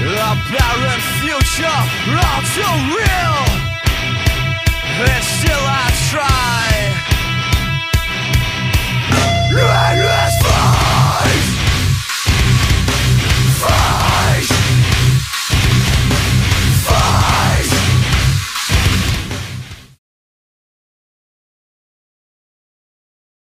Apparent future, all too real. And still I try. Let us fall.